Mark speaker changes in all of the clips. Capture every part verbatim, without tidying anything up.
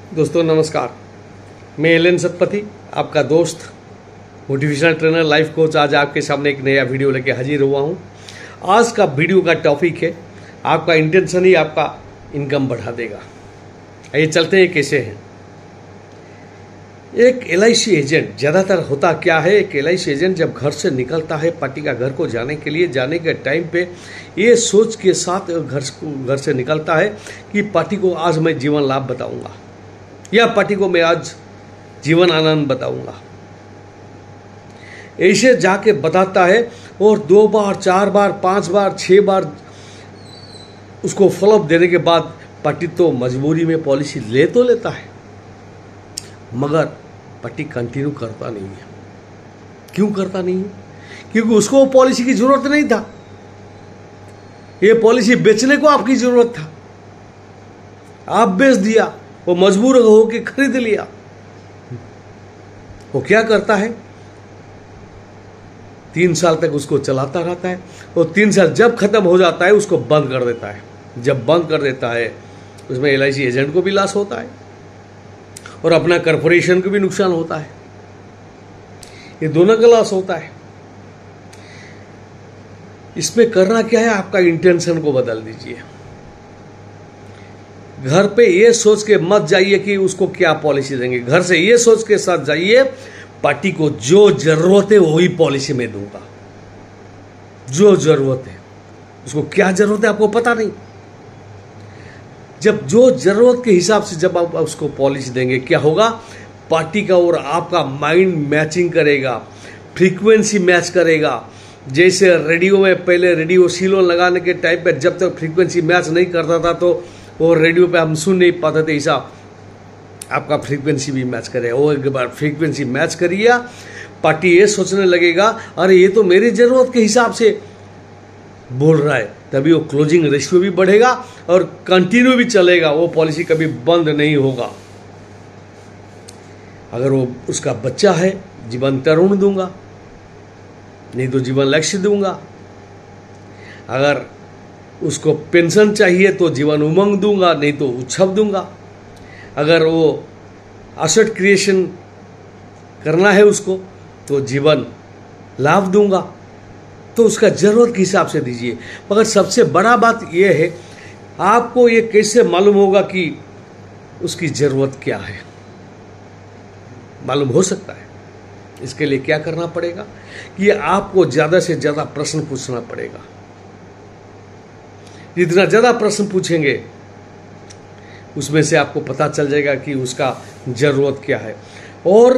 Speaker 1: दोस्तों नमस्कार, मैं एल एन सतपथी, आपका दोस्त, मोटिवेशनल ट्रेनर, लाइफ कोच। आज आपके सामने एक नया वीडियो लेके हाजिर हुआ हूँ। आज का वीडियो का टॉपिक है, आपका इंटेंशन ही आपका इनकम बढ़ा देगा। आइए चलते हैं कैसे हैं। एक एल आई सी एजेंट, ज़्यादातर होता क्या है, एक एल आई सी एजेंट जब घर से निकलता है पार्टी का घर को जाने के लिए, जाने के टाइम पे ये सोच के साथ घर घर से निकलता है कि पार्टी को आज मैं जीवन लाभ बताऊंगा या पार्टी को मैं आज जीवन आनंद बताऊंगा। ऐसे जाके बताता है और दो बार, चार बार, पांच बार, छह बार उसको फॉलोअप देने के बाद पार्टी तो मजबूरी में पॉलिसी ले तो लेता है, मगर पार्टी कंटिन्यू करता नहीं है। क्यों करता नहीं है? क्योंकि उसको पॉलिसी की जरूरत नहीं था। ये पॉलिसी बेचने को आपकी जरूरत था, आप बेच दिया, वो मजबूर होकर खरीद लिया। वो क्या करता है, तीन साल तक उसको चलाता रहता है और तीन साल जब खत्म हो जाता है उसको बंद कर देता है। जब बंद कर देता है उसमें एल आई सी एजेंट को भी लॉस होता है और अपना कॉर्पोरेशन को भी नुकसान होता है। ये दोनों का लॉस होता है। इसमें करना क्या है, आपका इंटेंशन को बदल दीजिए। घर पे ये सोच के मत जाइए कि उसको क्या पॉलिसी देंगे। घर से ये सोच के साथ जाइए, पार्टी को जो जरूरत है वही पॉलिसी में दूंगा। जो जरूरत है, उसको क्या जरूरत है आपको पता नहीं। जब जो जरूरत के हिसाब से जब आप उसको पॉलिसी देंगे, क्या होगा, पार्टी का और आपका माइंड मैचिंग करेगा, फ्रीक्वेंसी मैच करेगा। जैसे रेडियो में पहले रेडियो सीलोन लगाने के टाइम पे जब तक फ्रीक्वेंसी मैच नहीं करता था तो वो रेडियो पे हम सुन नहीं पाते थे। ऐसा आपका फ्रीक्वेंसी भी मैच करेगा। वो एक बार फ्रीक्वेंसी मैच करिए, पार्टी ये सोचने लगेगा अरे ये तो मेरी जरूरत के हिसाब से बोल रहा है, तभी वो क्लोजिंग रेशियो भी बढ़ेगा और कंटिन्यू भी चलेगा। वो पॉलिसी कभी बंद नहीं होगा। अगर वो उसका बच्चा है, जीवन तरुण दूंगा, नहीं तो जीवन लक्ष्य दूंगा। अगर उसको पेंशन चाहिए तो जीवन उमंग दूंगा, नहीं तो उत्सव दूंगा। अगर वो एसेट क्रिएशन करना है उसको तो जीवन लाभ दूंगा। तो उसका जरूरत के हिसाब से दीजिए। मगर सबसे बड़ा बात यह है, आपको ये कैसे मालूम होगा कि उसकी जरूरत क्या है? मालूम हो सकता है। इसके लिए क्या करना पड़ेगा कि आपको ज्यादा से ज्यादा प्रश्न पूछना पड़ेगा। जितना ज्यादा प्रश्न पूछेंगे उसमें से आपको पता चल जाएगा कि उसका जरूरत क्या है। और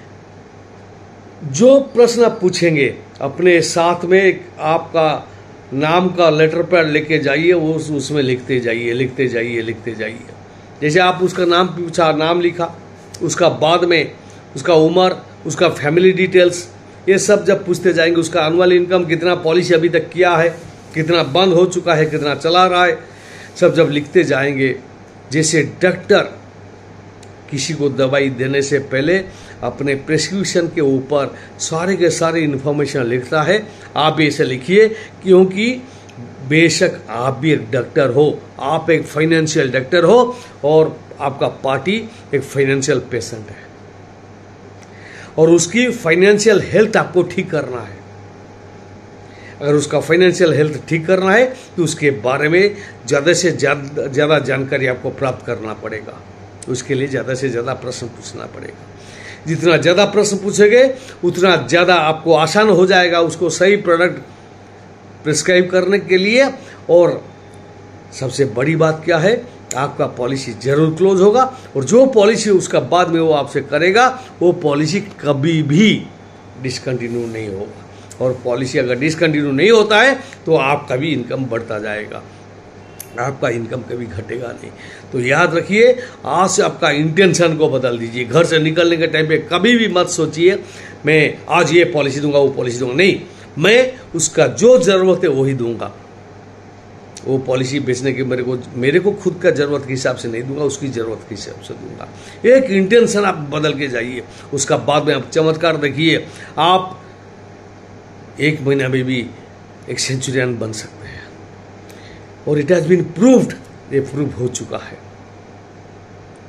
Speaker 1: जो प्रश्न आप पूछेंगे अपने साथ में आपका नाम का लेटर पैड लेके जाइए, वो उसमें लिखते जाइए लिखते जाइए लिखते जाइए। जैसे आप उसका नाम पूछा, नाम लिखा, उसका बाद में उसका उम्र, उसका फैमिली डिटेल्स, ये सब जब पूछते जाएंगे, उसका एनुअल इनकम कितना, पॉलिसी अभी तक किया है, कितना बंद हो चुका है, कितना चला रहा है, सब जब लिखते जाएंगे। जैसे डॉक्टर किसी को दवाई देने से पहले अपने प्रेस्क्रिप्शन के ऊपर सारे के सारे इन्फॉर्मेशन लिखता है, आप भी ऐसे लिखिए। क्योंकि बेशक आप भी एक डॉक्टर हो, आप एक फाइनेंशियल डॉक्टर हो और आपका पार्टी एक फाइनेंशियल पेशेंट है और उसकी फाइनेंशियल हेल्थ आपको ठीक करना है। अगर उसका फाइनेंशियल हेल्थ ठीक करना है तो उसके बारे में ज़्यादा से ज़्यादा ज़्यादा जानकारी आपको प्राप्त करना पड़ेगा। उसके लिए ज़्यादा से ज़्यादा प्रश्न पूछना पड़ेगा। जितना ज़्यादा प्रश्न पूछेंगे उतना ज़्यादा आपको आसान हो जाएगा उसको सही प्रोडक्ट प्रिस्क्राइब करने के लिए। और सबसे बड़ी बात क्या है, आपका पॉलिसी जरूर क्लोज होगा और जो पॉलिसी उसका बाद में वो आपसे करेगा वो पॉलिसी कभी भी डिसकंटिन्यू नहीं होगा। और पॉलिसी अगर डिसकंटिन्यू नहीं होता है तो आपका भी इनकम बढ़ता जाएगा, आपका इनकम कभी घटेगा नहीं। तो याद रखिए, आज से आपका इंटेंशन को बदल दीजिए। घर से निकलने के टाइम पे कभी भी मत सोचिए मैं आज ये पॉलिसी दूंगा, वो पॉलिसी दूंगा। नहीं, मैं उसका जो जरूरत है वही दूंगा। वो पॉलिसी बेचने के मेरे को मेरे को खुद का जरूरत के हिसाब से नहीं दूंगा, उसकी जरूरत के हिसाब से दूंगा। एक इंटेंशन आप बदल के जाइए, उसका बाद में आप चमत्कार देखिए। आप एक महीना में भी एक सेंचुरियन बन सकते हैं और इट हैज बीन प्रूव्ड, ये प्रूव हो चुका है।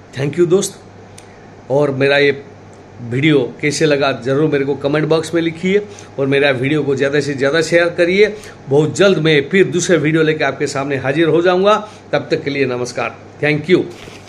Speaker 1: थैंक यू दोस्त। और मेरा ये वीडियो कैसे लगा ज़रूर मेरे को कमेंट बॉक्स में लिखिए और मेरा वीडियो को ज़्यादा से ज़्यादा शेयर करिए। बहुत जल्द मैं फिर दूसरे वीडियो लेकर आपके सामने हाजिर हो जाऊंगा। तब तक के लिए नमस्कार, थैंक यू।